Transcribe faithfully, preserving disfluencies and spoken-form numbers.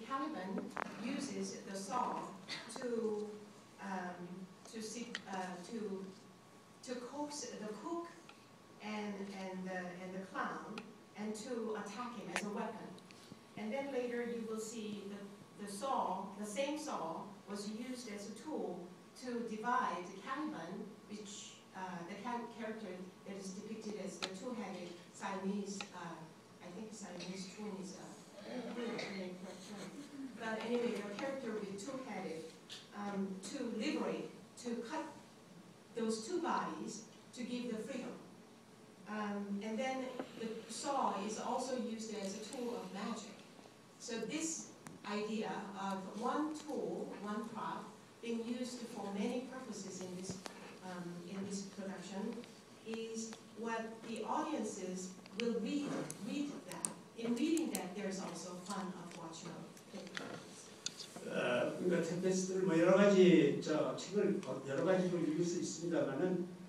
Caliban uses the saw to um, to see uh, to to coax the cook and and the and the clown and to attack him as a weapon. And then later you will see the the saw, the same saw, was used as a tool to divide Caliban, which uh, the character that is depicted as the two-headed Siamese, uh, I think Siamese twin is a really correct term. But anyway, the character with two-headed, um, to liberate, to cut those two bodies to give the freedom. Um, and then the saw is also used as a tool of magic. So this idea of one tool, one prop, being used for many purposes in this um, in this production is what the audiences will read. Read that. In reading that, there's also fun of watching it. 어, 그러니까 템페스트를 뭐 여러 가지 저 책을 여러 가지로 읽을 수 있습니다만은